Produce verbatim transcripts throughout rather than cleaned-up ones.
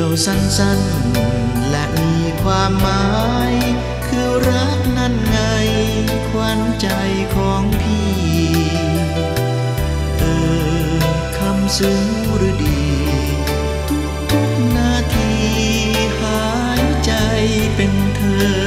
ยวสั้นๆและมีความหมายคือรักนั่นไงขวัญใจของพี่เออคำซึ้งหรือดีทุกๆนาทีหายใจเป็นเธอ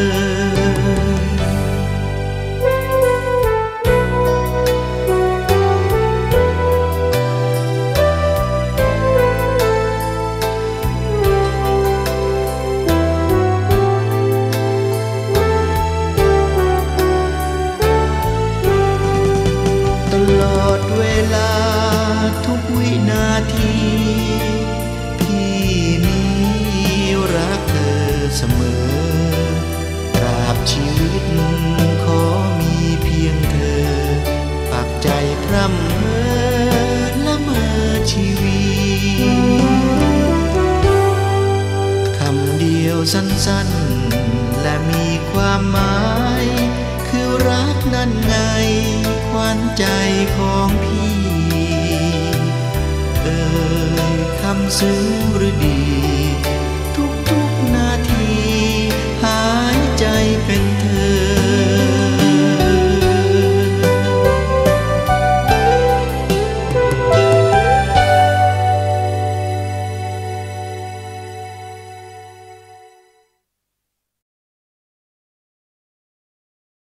ตลอดเวลาทุกวินาทีพี่นี้รักเธอเสมอตราบชีวิตขอมีเพียงเธอปักใจพร่ำเพ้อละเมอชีวิตคำเดียวสั้นๆและมีความหมายคือรักนั่นไงขวัญใจของพี่เอ่ยคำซึ้งหรือดี